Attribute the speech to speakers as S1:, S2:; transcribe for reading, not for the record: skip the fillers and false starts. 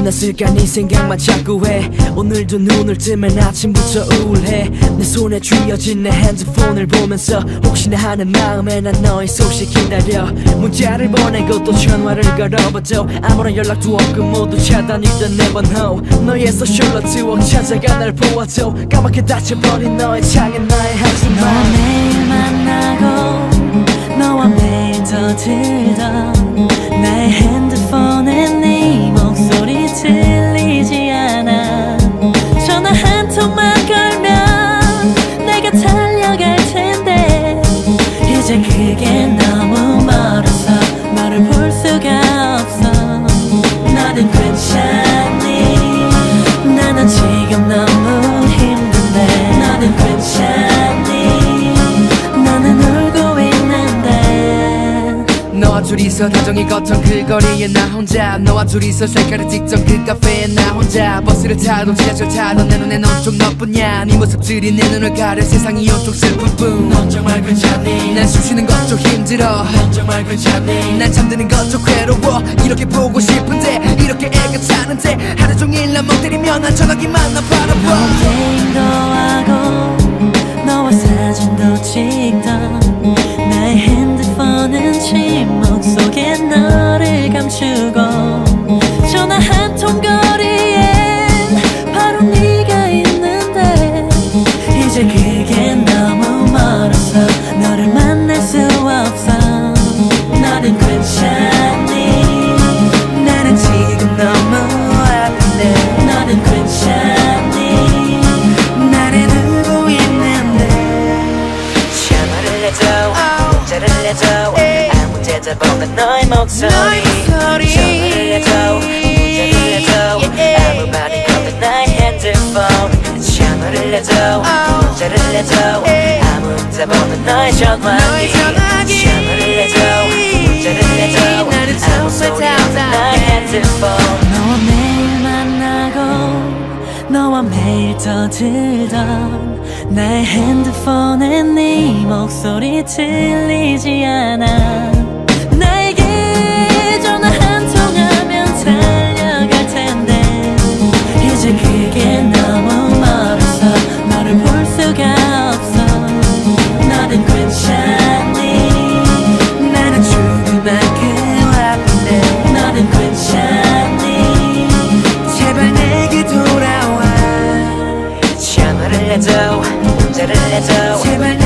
S1: 끝났을까 네 생각만 자꾸 해. 오늘도 눈을 뜨면 아침부터 우울해. 내 손에 쥐어진 내 핸드폰을 보면서 혹시나 하는 마음에 난 너의 소식 기다려. 문자를 보내고 또 전화를 걸어봐도 아무런 연락도 없고 모두 차단이던 내 번호. 너의 소셜 네트워크 찾아가 날 보아도 까맣게 닫혀버린 너의 창에 나의 한숨만.
S2: 너와 매일 만나고 너와 매일 떠들던 나의 핸드폰에 네 목소리 들리지 않아. 전화 한 통만 걸면 내가 달려갈 텐데 이제 그게 너무 멀어서 너를 볼 수가 없어. 너는 괜찮니? 나는 지금 너무 힘든데. 너는 괜찮니? 나는 울고 있는데.
S1: 너와 둘이서 다정히 걷던 그 거리에 나 혼자. 너와 둘이서 셀카를 찍던 그 카페에 나 혼자. 버스를 타던 지하철 타던 내 눈엔 온통 너뿐이야. 네 모습들이 내 눈을 가려 세상이 온통 슬픔뿐. 넌 정말 괜찮니? 난 숨쉬는 것도 힘들어. 넌 정말 괜찮니? 난 잠드는 것도 괴로워. 이렇게 보고 싶은데 이렇게 애가 타는데 하루 종일 난 멍 때리며 난 전화기만 나 바라봐.
S2: 너와 게임도 하고 너와 사진도 찍던 나의 핸드폰은 침묵 속에 너를 감추고 전화 한 통 거리엔 바로 네가 있는데 이제 그게 너무 멀어서 너를 만날 수 없어. 너는 괜찮니? 나는 지금 너무 아픈데. 너는 괜찮니? 나는 울고 있는데. 전화를 해줘 문자를 해줘 아무 데다 보는 너의 목소리. 전화를 해줘 문자를 해줘 아무 말이 없는 나의 핸드폰. 전화를 해줘 문자를 해줘 아무 데다 보는 너의 전화기. 전화를 해줘 문자를 해줘 아무 소리 없는 나의 핸드폰. 너와 매일 만나고 너와 매일 떠들던 나의 핸드폰에 네 목소리 들리지 않아. 나에게 전화 한 통하면 달려갈 텐데 이제 그게 너무 멀어서 너를 볼 수가 없어. 너는 괜찮니? 나는 죽을 만큼 아픈데. 너는 괜찮니? 제발 내게 돌아와. 전화를 해줘 문자를 해줘 제발